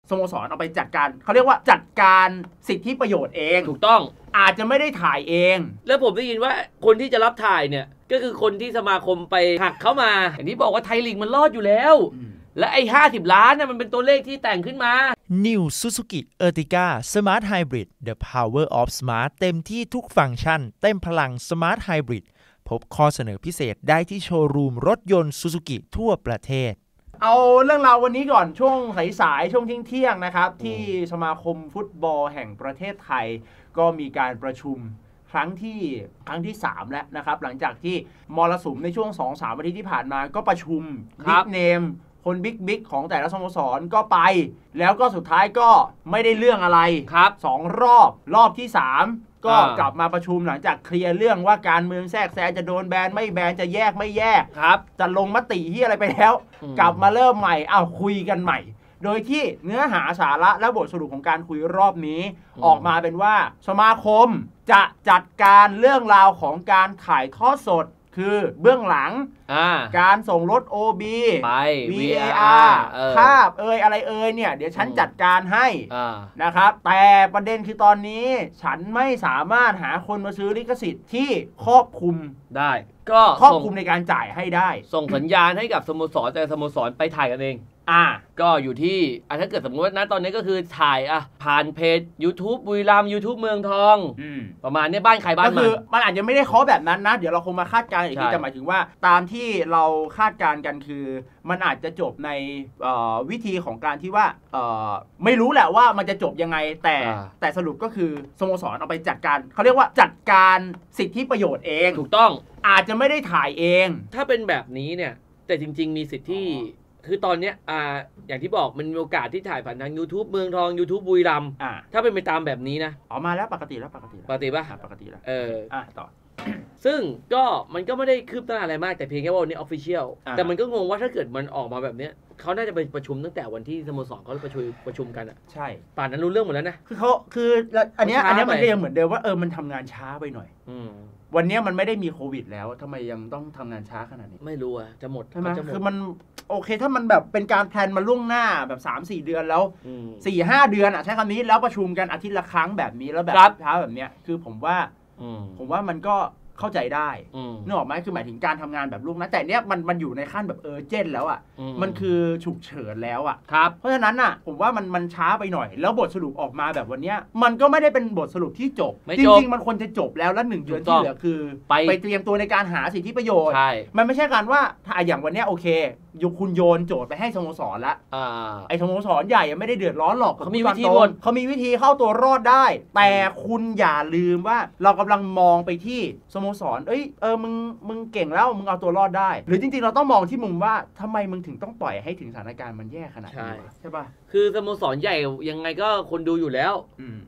สโมสรเอาไปจัดการเขาเรียกว่าจัดการสิทธิประโยชน์เองถูกต้องอาจจะไม่ได้ถ่ายเองแล้วผมได้ยินว่าคนที่จะรับถ่ายเนี่ยก็คือคนที่สมาคมไปหักเข้ามาอย่างที่บอกว่าไทยลีกมันรอดอยู่แล้วและไอ้50 ล้านน่ะมันเป็นตัวเลขที่แต่งขึ้นมา New Suzuki Ertiga Smart Hybrid The Power of Smart เต็มที่ทุกฟังก์ชันเต็มพลัง Smart Hybrid พบข้อเสนอพิเศษได้ที่โชว์รูมรถยนต์ Suzuki ทั่วประเทศเอาเรื่องราววันนี้ก่อนช่วงสายๆช่วงเที่ยงนะครับที่สมาคมฟุตบอลแห่งประเทศไทยก็มีการประชุมครั้งที่3แล้วนะครับหลังจากที่มรสุมในช่วง 2-3 อาทิตย์ที่ผ่านมาก็ประชุมบิ๊กเนมคนบิ๊กของแต่ละสโมสรก็ไปแล้วก็สุดท้ายก็ไม่ได้เรื่องอะไรครับ 2 รอบที่3ก็กลับมาประชุมหลังจากเคลียร์เรื่องว่าการเมืองแทรกแซงจะโดนแบนไม่แบนจะแยกไม่แยกครับจะลงมติที่อะไรไปแล้วกลับมาเริ่มใหม่คุยกันใหม่โดยที่เนื้อหาสาระและบทสรุปของการคุยรอบนี้ออกมาเป็นว่าสมาคมจะจัดการเรื่องราวของการถ่ายทอดสดคือเบื้องหลังการส่งรถ OB ไป VAR ภาพอะไรเนี่ยเดี๋ยวฉันจัดการให้นะครับแต่ประเด็นคือตอนนี้ฉันไม่สามารถหาคนมาซื้อลิขสิทธิ์ที่ครอบคลุมได้ก็ครอบคลุมในการจ่ายให้ได้ส่งสัญญาณให้กับสโมสรแต่สโมสรไปถ่ายกันเองก็อยู่ที่ถ้าเกิดสมมติว่าตอนนี้ก็คือถ่ายผ่านเพจ YouTube บุรีรัมย์ YouTube เมืองทองประมาณนี้บ้านใครบ้านมันก็คือมันอาจจะไม่ได้เคาะแบบนั้นนะเดี๋ยวเราคงมาคาดการณ์อีกทีแต่หมายถึงว่าตามที่เราคาดการณ์กันคือมันอาจจะจบในวิธีของการที่ว่าไม่รู้แหละว่ามันจะจบยังไงแต่สรุปก็คือสโมสรเอาไปจัดการเขาเรียกว่าจัดการสิทธิประโยชน์เองถูกต้องอาจจะไม่ได้ถ่ายเองถ้าเป็นแบบนี้เนี่ยแต่จริงๆมีสิทธิที่คือตอนนี้อย่างที่บอกมันมีโอกาสที่ถ่ายผ่านทาง YouTube เมืองทอง YouTube บุรีรัมย์ถ้าเป็นไปตามแบบนี้นะมาแล้วปกติป่ะปกติแล้วต่อซึ่งก็มันก็ไม่ได้คืบหน้าอะไรมากแต่เพียงแค่ว่าวันนี้ Official แต่มันก็งงว่าถ้าเกิดมันออกมาแบบนี้เขาน่าจะไปประชุมตั้งแต่วันที่สโมสรเขาประชุมกันใช่ป่านนั้นรู้เรื่องหมดแล้วนะคืออันนี้มันก็ยังเหมือนเดิมว่ามันทำงานช้าไปหน่อยวันนี้มันไม่ได้มีโควิดแล้วทำไมยังต้องทำงานช้าขนาดนี้ไม่รู้จะหมดใช่ไหมคือมันโอเคถ้ามันแบบเป็นการแพลนมาล่วงหน้าแบบ 3-4 เดือนแล้ว 4-5 เดือนใช้คำนี้แล้วประชุมกันอาทิตย์ละครั้งแบบนี้แล้วแบบช้าแบบเนี้ยคือผมว่ามันก็เข้าใจได้นึกออกไหมคือหมายถึงการทำงานแบบล่วงหน้าแต่เนี้ยมันอยู่ในขั้นแบบเจนแล้วมันคือฉุกเฉินแล้วเพราะฉะนั้นผมว่ามันช้าไปหน่อยแล้วบทสรุปออกมาแบบวันเนี้ยมันก็ไม่ได้เป็นบทสรุปที่จบจริงๆมันควรจะจบแล้ว1 เดือนที่เหลือคือไปเตรียมตัวในการหาสิทธิประโยชน์มันไม่ใช่การว่าอย่างวันเนี้ยโอเคคุณโยนโจทย์ไปให้สโมสรละไอ้สโมสรใหญ่ไม่ได้เดือดร้อนหรอกเขามีวิธีเข้าตัวรอดได้แต่คุณอย่าลืมว่าเรากำลังมองไปที่สโมสรมึงเก่งแล้วมึงเอาตัวรอดได้หรือจริงๆเราต้องมองที่มุมว่าทำไมมึงถึงต้องปล่อยให้ถึงสถานการณ์มันแย่ขนาดนี้ใช่ป่ะคือสโมสรใหญ่ยังไงก็คนดูอยู่แล้ว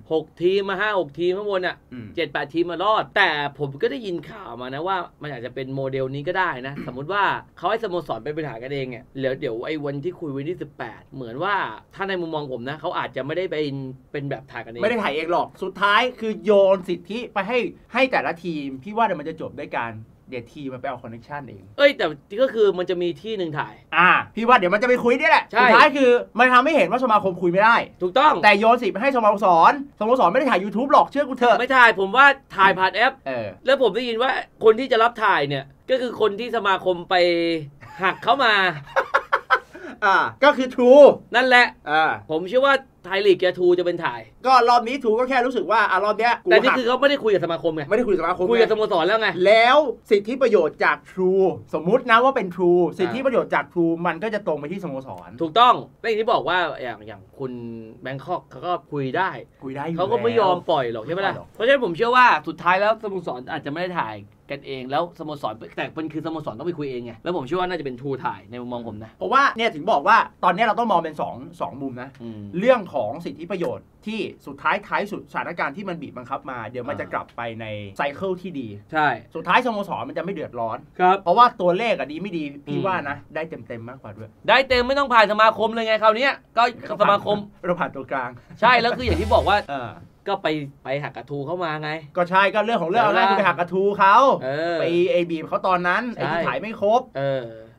6 ทีมมา5-6 ทีมข้างบน7-8 ทีมมารอดแต่ผมก็ได้ยินข่าวมานะว่ามันอาจจะเป็นโมเดลนี้ก็ได้นะสมมุติว่าเขาให้สโมสรไปบริหารกันเองเนี่ยเดี๋ยวไอ้วันที่คุยวันที่18เหมือนว่าถ้าในมุมมองผมนะเขาอาจจะไม่ได้เป็นแบบถ่ายกันเองไม่ได้ถ่ายเองหรอกสุดท้ายคือโยนสิทธิไปให้แต่ละทีมพี่ว่าเดี๋ยวมันจะจบด้วยการเดี๋ยวทีมันไปเอาคอนเนคชั่นเองแต่ก็คือมันจะมีที่หนึ่งถ่ายพี่ว่าเดี๋ยวมันจะไปคุยนี่แหละสุดท้ายคือมันทำให้เห็นว่าสมาคมคุยไม่ได้ถูกต้องแต่โยนสิทธิ์ให้สโมสรไม่ได้ถ่าย YouTube หรอกเชื่อกูเถอะไม่ถ่ายผมว่าถ่ายผ่านแอปแล้วผมได้ยินว่าคนที่จะรับถ่ายเนี่ยก็คือคนที่สมาคมไปหักเข้ามาก็คือ True นั่นแหละผมเชื่อว่าไทยลีกทูจะเป็นถ่ายก็รอบนี้Trueก็แค่รู้สึกว่ารอบเนี้ยแต่นี่คือเขาไม่ได้คุยกับสมาคมไงไม่ได้คุยกับสมาคมคุยกับสโมสรแล้วไงแล้วสิทธิประโยชน์จาก True สมมุตินะว่าเป็น True สิทธิประโยชน์จาก True มันก็จะตรงไปที่สโมสรถูกต้องและอย่างที่บอกว่าอย่างคุณแบงคอกเขาก็คุยได้เขาก็ไม่ยอมปล่อยหรอกใช่ไหมล่ะเพราะฉะนั้นผมเชื่อว่าสุดท้ายแล้วสโมสรอาจจะไม่ได้ถ่ายกันเองแล้วสโมสรแต่มันคือสโมสรต้องไปคุยเองไงแล้วผมเชื่อว่าน่าจะเป็นทูถ่ายในมุมมองผมนะเพราะว่าเนี่ยถึงบอกว่าตอนนี้เราต้องมองเป็น2มุมนะเรื่องของสิทธิประโยชน์ที่สุดท้ายสุดสถานการณ์ที่มันบีบบังคับมาเดี๋ยวมันจะกลับไปในไซเคิลที่ดีใช่สุดท้ายสโมสรมันจะไม่เดือดร้อนครับเพราะว่าตัวเลขดีไม่ดีพี่ว่านะได้เต็มมากกว่าด้วยได้เต็มไม่ต้องผ่านสมาคมเลยไงคราวนี้ก็สมาคมเราผ่านตัวกลางใช่แล้วคืออย่างที่บอกว่าก็ไปหักกระทูเข้ามาไงก็ใช่ก็เรื่องของเรื่องเอาหน้าคือไปหักกระทูเขาไปบีบเขาตอนนั้นไอ้ที่ถ่ายไม่ครบ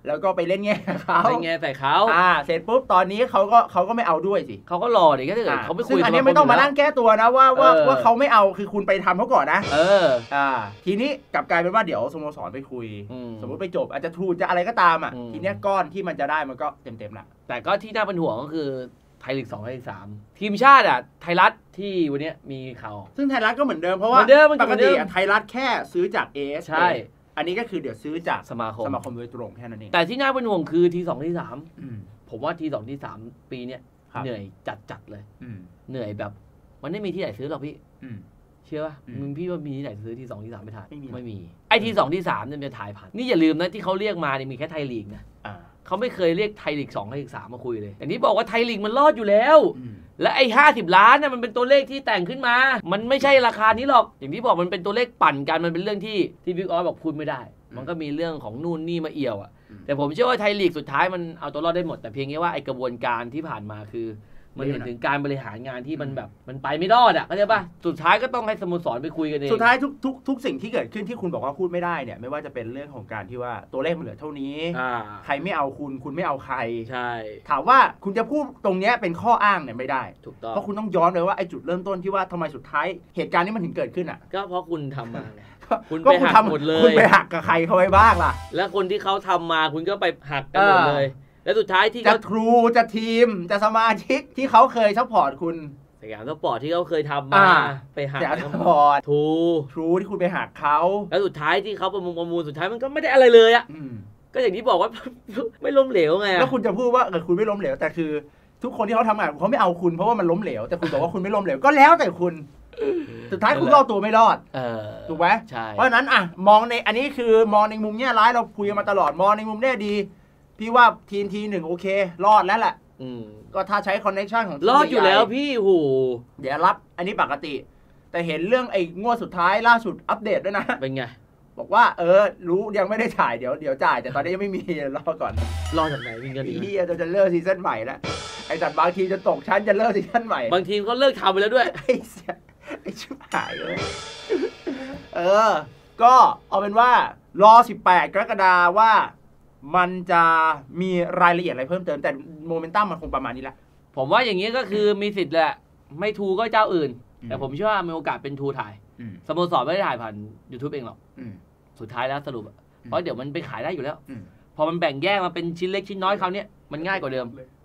แล้วก็ไปเล่นแง่เขาเล่นแง่ใส่เขาเสร็จปุ๊บตอนนี้เขาก็ไม่เอาด้วยสิเขาก็รอดิถ้าเกิดเขาไม่คุยอันนี้ไม่ต้องมานั่งแก้ตัวนะว่าเขาไม่เอาคือคุณไปทำเขาก่อนนะทีนี้กลับกลายเป็นว่าเดี๋ยวสโมสรไปคุยสมมติไปจบอาจจะทูจะอะไรก็ตามทีเนี้ยก้อนที่มันจะได้มันก็เต็มๆละแต่ก็ที่น่าเป็นห่วงก็คือไทยลีก 2 ไทยลีก 3ทีมชาติไทยรัฐที่วันนี้มีข่าวซึ่งไทยรัฐก็เหมือนเดิมเพราะว่าปกติไทยรัฐแค่ซื้อจาก AS ใช่อันนี้ก็คือเดี๋ยวซื้อจากสมาคมโดยตรงแค่นั้นเองแต่ที่น่าเป็นห่วงคือที 2 ที 3ผมว่าที 2 ที 3ปีเนี้ยเหนื่อยจัดเลยเหนื่อยแบบมันไม่มีที่ไหนซื้อหรอกพี่เชื่อป่ะมึงพี่ว่ามีที่ไหนซื้อที 2 ที 3ไม่ถ่ายไม่มีไอ้ที 2 ที 3เนี่ยจะถ่ายผ่านนี่อย่าลืมนะที่เขาเรียกมาเนี่ยมีแค่ไทยลีกนะเขาไม่เคยเรียกไทยลีก 2 ไทยลีก 3มาคุยเลยอย่างนี้บอกว่าไทยลีกมันรอดอยู่แล้วและไอ้50 ล้านน่ะมันเป็นตัวเลขที่แต่งขึ้นมามันไม่ใช่ราคานี้หรอกอย่างที่บอกมันเป็นตัวเลขปั่นกันมันเป็นเรื่องที่บิ๊กออสบอกพูดไม่ได้มันก็มีเรื่องของนู่นนี่มาเอี่ยวแต่ผมเชื่อว่าไทยลีกสุดท้ายมันเอาตัวรอดได้หมดแต่เพียงแค่ว่าไอ้กระบวนการที่ผ่านมาคือมันเห็นถึงการบริหารงานที่มันแบบมันไปไม่รอดเข้าใจป่ะสุดท้ายก็ต้องให้สโมสรไปคุยกันเองสุดท้ายทุกสิ่งที่เกิดขึ้นที่คุณบอกว่าพูดไม่ได้เนี่ยไม่ว่าจะเป็นเรื่องของการที่ว่าตัวเลขมันเหลือเท่านี้ใครไม่เอาคุณไม่เอาใครใช่ถามว่าคุณจะพูดตรงนี้เป็นข้ออ้างเนี่ยไม่ได้ถูกต้องเพราะคุณต้องย้อนเลยว่าไอ้จุดเริ่มต้นที่ว่าทำไมสุดท้ายเหตุการณ์นี้มันถึงเกิดขึ้นก็เพราะคุณทำมาคุณไปหักหมดเลยคุณไปหักกับใครเขาไว้บ้างล่ะแล้วคนที่เขาทำมาคุณก็ไปหักกันหมดเลยแล้วสุดท้ายที่จะครูจะทีมจะสมาชิกที่เขาเคยซัพพอร์ตคุณสยามซัพพอร์ตที่เขาเคยทำมาไปหักซัพพอร์ตทรูที่คุณไปหักเขาแล้วสุดท้ายที่เขาประมูลสุดท้ายมันก็ไม่ได้อะไรเลยก็อย่างที่บอกว่าไม่ล้มเหลวไงแล้วคุณจะพูดว่าคุณไม่ล้มเหลวแต่คือทุกคนที่เขาทำงานเขาไม่เอาคุณเพราะว่ามันล้มเหลวแต่คุณบอกว่าคุณไม่ล้มเหลวก็แล้วแต่คุณสุดท้ายคุณรอดตัวไม่รอดถูกไหมเพราะฉะนั้นมองในอันนี้คือมองในมุมแง่ร้ายเราคุยกันมาตลอดมองในมุมแง่ดีพี่ว่าทีหนึ่งโอเครอดแล้วแหละก็ถ้าใช้คอนเนคชั่นของรอดอยู่แล้วพี่หูเดี๋ยวรับอันนี้ปกติแต่เห็นเรื่องไอ้งวดสุดท้ายล่าสุดอัปเดตด้วยนะเป็นไงบอกว่ารู้ยังไม่ได้จ่ายเดี๋ยวจ่ายแต่ตอนนี้ยังไม่มีรอก่อนรอจากไหนมีเงินพี่จะเลิกซีซั่นใหม่แล้วไอ้จัดบางทีจะตกชั้นจะเลิกซีซั่นใหม่บางทีก็เลิกทำไปแล้วด้วยไอ้ชิบหายเลยก็เอาเป็นว่ารอ18 กรกฎาคมว่ามันจะมีรายละเอียดอะไรเพิ่มเติมแต่โมเมนตัมมันคงประมาณนี้แหละผมว่าอย่างนี้ก็คือมีสิทธิ์แหละไม่ทูก็เจ้าอื่นแต่ผมเชื่อว่ามีโอกาสเป็นทูถ่ายสโมสรไม่ได้ถ่ายผ่าน YouTube เองหรอกสุดท้ายแล้วสรุปเพราะเดี๋ยวมันไปขายได้อยู่แล้วพอมันแบ่งแยกมาเป็นชิ้นเล็กชิ้นน้อยคราวนี้มันง่ายกว่าเดิม